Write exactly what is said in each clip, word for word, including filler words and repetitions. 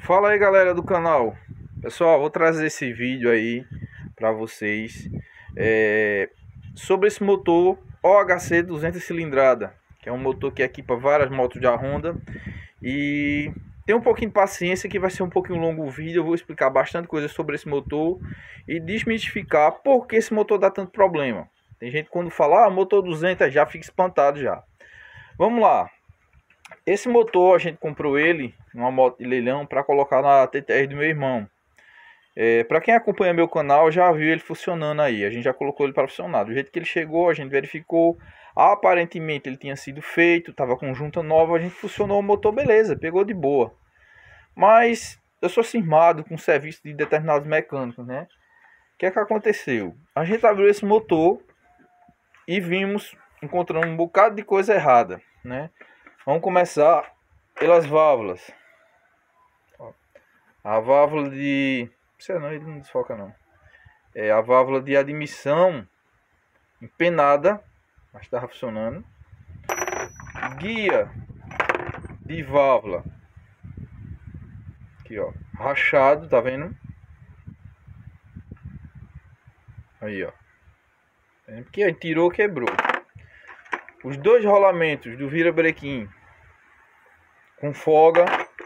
Fala aí, galera do canal. Pessoal, vou trazer esse vídeo aí para vocês é, sobre esse motor O H C duzentos cilindrada, que é um motor que equipa várias motos da Honda. E tem um pouquinho de paciência que vai ser um pouquinho longo o vídeo. Eu vou explicar bastante coisa sobre esse motor e desmistificar por que esse motor dá tanto problema. Tem gente que quando fala ah, motor duzentos já fica espantado já. Vamos lá. Esse motor a gente comprou ele numa moto de leilão para colocar na T T R do meu irmão. É, para quem acompanha meu canal já viu ele funcionando aí. A gente já colocou ele para funcionar. Do jeito que ele chegou, a gente verificou. Aparentemente ele tinha sido feito, estava com junta nova. A gente funcionou o motor, beleza, pegou de boa. Mas eu sou cismado com o serviço de determinados mecânicos, né? O que é que aconteceu? A gente abriu esse motor e vimos, encontrando um bocado de coisa errada, né? Vamos começar pelas válvulas. A válvula de... Não sei não, ele não desfoca não. É a válvula de admissão empenada, mas estava funcionando. Guia de válvula. Aqui ó, rachado, tá vendo? Aí ó. Porque aí tirou, quebrou. Os dois rolamentos do virabrequim com folga.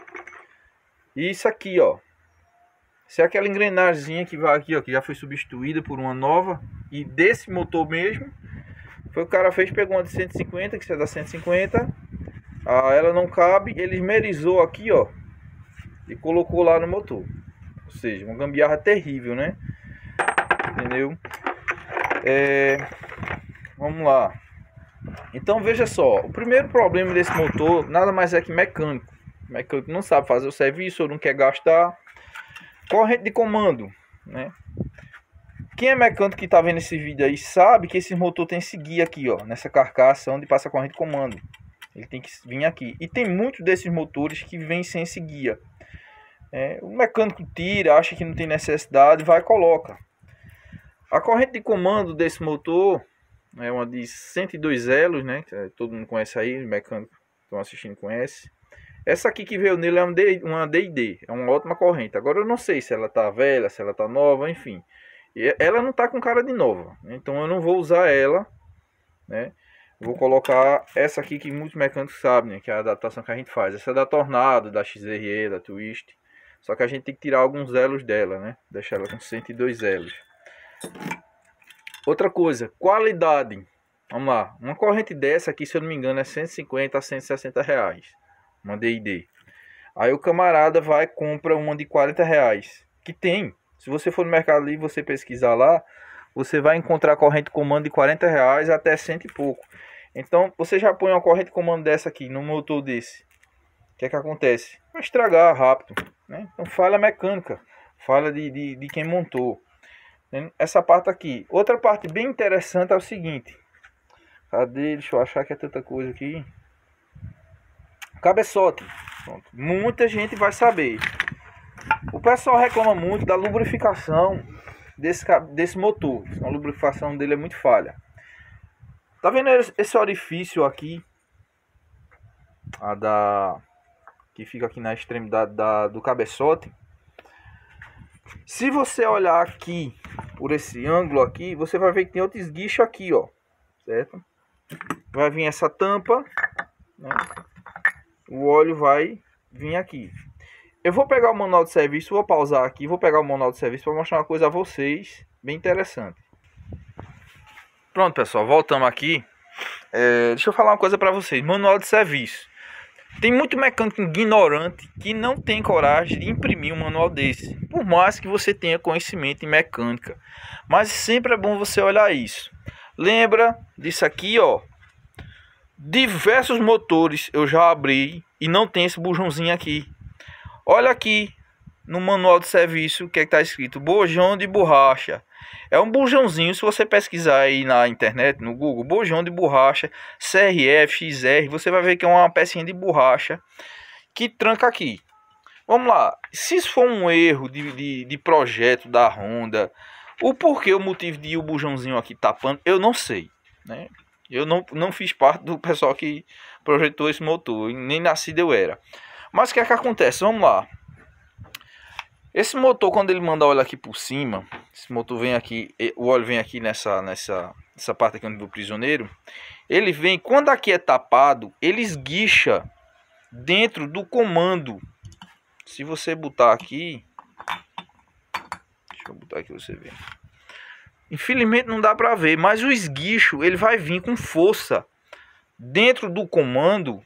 E isso aqui, ó. Isso é aquela engrenagemzinha que vai aqui, ó, que já foi substituída por uma nova. E desse motor mesmo, foi o cara fez, pegou uma de cento e cinquenta, que isso é da cento e cinquenta. Ah, ela não cabe, ele esmerizou aqui, ó, e colocou lá no motor. Ou seja, uma gambiarra terrível, né? Entendeu? É... Vamos lá. Então veja só, o primeiro problema desse motor nada mais é que mecânico. O mecânico não sabe fazer o serviço ou não quer gastar. Corrente de comando, né? Quem é mecânico que está vendo esse vídeo aí sabe que esse motor tem esse guia aqui, ó, nessa carcaça onde passa a corrente de comando. Ele tem que vir aqui. E tem muitos desses motores que vêm sem esse guia. É, o mecânico tira, acha que não tem necessidade, vai e coloca. A corrente de comando desse motor é uma de cento e dois elos, né? Todo mundo conhece aí, os mecânicos que estão assistindo conhece. Essa aqui que veio nele é uma D I D, é uma ótima corrente. Agora eu não sei se ela tá velha, se ela tá nova, enfim. E ela não tá com cara de nova, então eu não vou usar ela, né? Vou colocar essa aqui que muitos mecânicos sabem, né? Que é a adaptação que a gente faz. Essa é da Tornado, da X R E, da Twist. Só que a gente tem que tirar alguns elos dela, né? Deixar ela com cento e dois elos. Outra coisa, qualidade. Vamos lá, uma corrente dessa aqui, se eu não me engano, é cento e cinquenta a cento e sessenta reais. Uma D I D. Aí o camarada vai e compra uma de quarenta reais. Que tem. Se você for no Mercado Livre, você pesquisar lá, você vai encontrar corrente de comando de quarenta reais até cento e pouco. Então você já põe uma corrente de comando dessa aqui no motor desse. O que é que acontece? Vai estragar rápido, né? Então falha mecânica. Falha de, de, de quem montou. Essa parte aqui. Outra parte bem interessante é o seguinte. Cadê? Deixa eu achar que é tanta coisa aqui. Cabeçote. Pronto. Muita gente vai saber. O pessoal reclama muito da lubrificação desse, desse motor. A lubrificação dele é muito falha. Tá vendo esse orifício aqui? A da... Que fica aqui na extremidade da, do cabeçote. Se você olhar aqui, por esse ângulo aqui, você vai ver que tem outro esguicho aqui, ó. Certo? Vai vir essa tampa, né? O óleo vai vir aqui. Eu vou pegar o manual de serviço, vou pausar aqui, vou pegar o manual de serviço para mostrar uma coisa a vocês, bem interessante. Pronto, pessoal, voltamos aqui. É, deixa eu falar uma coisa para vocês. Manual de serviço. Tem muito mecânico ignorante que não tem coragem de imprimir um manual desse. Por mais que você tenha conhecimento em mecânica. Mas sempre é bom você olhar isso. Lembra disso aqui, ó. Diversos motores eu já abri e não tem esse bujãozinho aqui. Olha aqui no manual de serviço o que é que está escrito: bujão de borracha. É um bujãozinho, se você pesquisar aí na internet, no Google, bujão de borracha, C R F, X R, você vai ver que é uma pecinha de borracha que tranca aqui. Vamos lá, se isso for um erro de, de, de projeto da Honda, o porquê, o motivo de ir o bujãozinho aqui tapando, eu não sei, né? Eu não, não fiz parte do pessoal que projetou esse motor, nem nascido eu era. Mas o que é que acontece? Vamos lá. Esse motor, quando ele manda óleo aqui por cima, esse motor vem aqui, o óleo vem aqui nessa, nessa, nessa parte aqui do prisioneiro, ele vem, quando aqui é tapado, ele esguicha dentro do comando. Se você botar aqui, deixa eu botar aqui você ver. Infelizmente não dá para ver, mas o esguicho ele vai vir com força dentro do comando.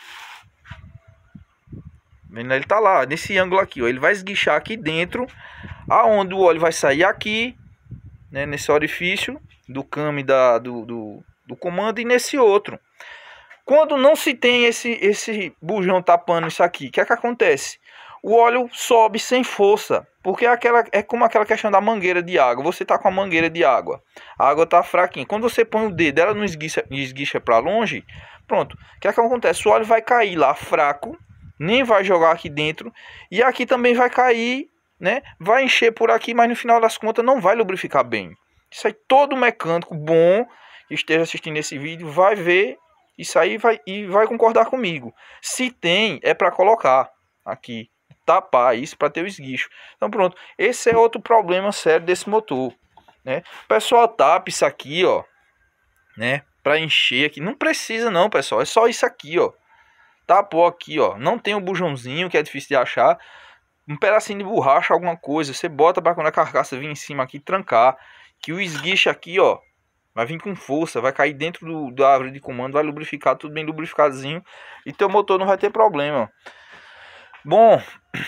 Ele tá lá, nesse ângulo aqui, ó. Ele vai esguichar aqui dentro, aonde o óleo vai sair aqui, né, nesse orifício do came da, do, do, do comando, e nesse outro. Quando não se tem esse, esse bujão tapando isso aqui, o que é que acontece? O óleo sobe sem força, porque é, aquela, é como aquela questão da mangueira de água. Você tá com a mangueira de água, a água tá fraquinha. Quando você põe o dedo, ela não esguicha, esguicha para longe, pronto. O que é que acontece? O óleo vai cair lá fraco, nem vai jogar aqui dentro, e aqui também vai cair, né? Vai encher por aqui, mas no final das contas não vai lubrificar bem. Isso aí todo mecânico bom que esteja assistindo esse vídeo vai ver isso aí vai, e vai concordar comigo. Se tem, é para colocar aqui, tapar isso para ter o esguicho. Então pronto, esse é outro problema sério desse motor, né? O pessoal tapa isso aqui, ó, né? Para encher aqui, não precisa não, pessoal, é só isso aqui, ó. Tapou aqui, ó, não tem o bujãozinho que é difícil de achar, um pedacinho de borracha, alguma coisa, você bota para quando a carcaça vir em cima aqui trancar, que o esguicho aqui, ó, vai vir com força, vai cair dentro do, da árvore de comando, vai lubrificar tudo bem lubrificadinho e teu motor não vai ter problema. Bom,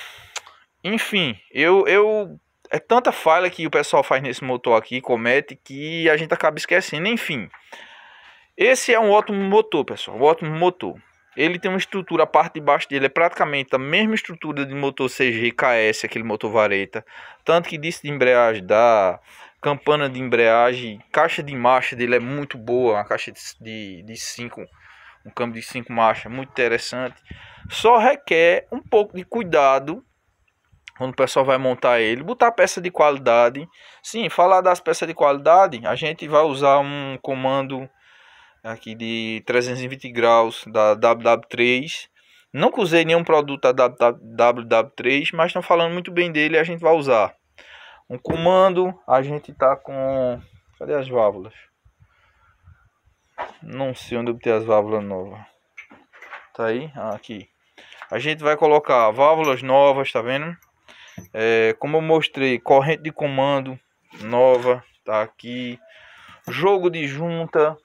enfim, eu, eu é tanta falha que o pessoal faz nesse motor aqui, comete, que a gente acaba esquecendo. Enfim, esse é um ótimo motor, pessoal, um ótimo motor. Ele tem uma estrutura, a parte de baixo dele é praticamente a mesma estrutura de motor C G K S, aquele motor vareta. Tanto que disco de embreagem dá, campana de embreagem, caixa de marcha dele é muito boa, uma caixa de, de cinco, um câmbio de cinco marchas, muito interessante. Só requer um pouco de cuidado quando o pessoal vai montar ele, botar peça de qualidade. Sim, falar das peças de qualidade, a gente vai usar um comando aqui de trezentos e vinte graus da W W três. Nunca usei nenhum produto da W W três, mas estão falando muito bem dele e a gente vai usar. Um comando, a gente tá com... Cadê as válvulas? Não sei onde obter as válvulas novas. Tá aí? Ah, aqui. A gente vai colocar válvulas novas, tá vendo? É, como eu mostrei, corrente de comando nova, tá aqui. Jogo de junta.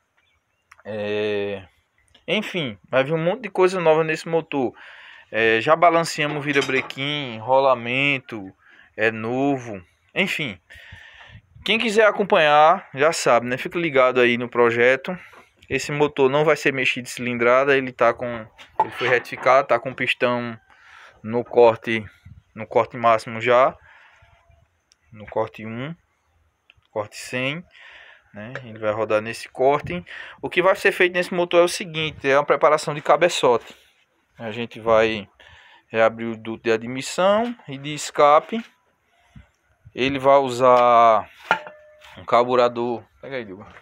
É, enfim, vai vir um monte de coisa nova nesse motor. É, já balanceamos o virabrequim, rolamento, é novo. Enfim, quem quiser acompanhar, já sabe, né? Fica ligado aí no projeto. Esse motor não vai ser mexido de cilindrada, ele tá com, ele foi retificado, tá com pistão no corte, no corte máximo já, no corte um, corte cem. Né? Ele vai rodar nesse corte. O que vai ser feito nesse motor é o seguinte: é uma preparação de cabeçote. A gente vai reabrir o duto de admissão e de escape. Ele vai usar um carburador. Pega aí, Dilma.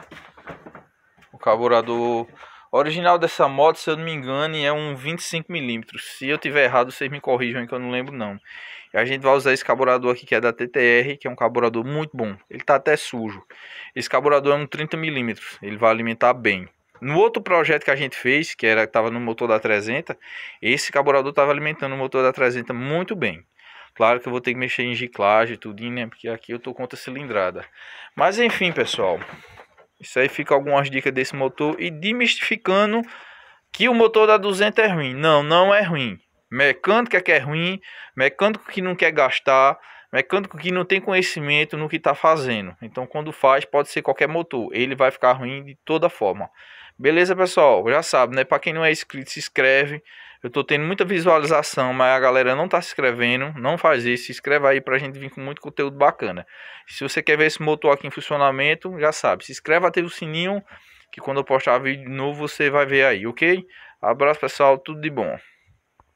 O carburador original dessa moto, se eu não me engano, é um vinte e cinco milímetros. Se eu tiver errado, vocês me corrijam, que eu não lembro não. E a gente vai usar esse carburador aqui, que é da T T R, que é um carburador muito bom. Ele tá até sujo. Esse carburador é um trinta milímetros. Ele vai alimentar bem. No outro projeto que a gente fez, que era estava no motor da trezentos, esse carburador estava alimentando o motor da trezentos muito bem. Claro que eu vou ter que mexer em giclagem e tudo, né? Porque aqui eu tô com outra cilindrada. Mas enfim, pessoal. Isso aí fica algumas dicas desse motor. E demistificando que o motor da duzentos é ruim. Não, não é ruim. Mecânico é que é ruim. Mecânico que não quer gastar. Mecânico que não tem conhecimento no que está fazendo. Então quando faz, pode ser qualquer motor. Ele vai ficar ruim de toda forma. Beleza, pessoal? Já sabe, né? Para quem não é inscrito, se inscreve. Eu tô tendo muita visualização, mas a galera não tá se inscrevendo. Não faz isso, se inscreve aí pra gente vir com muito conteúdo bacana. Se você quer ver esse motor aqui em funcionamento, já sabe, se inscreve, ativa o sininho, que quando eu postar vídeo novo você vai ver aí, ok? Abraço, pessoal, tudo de bom.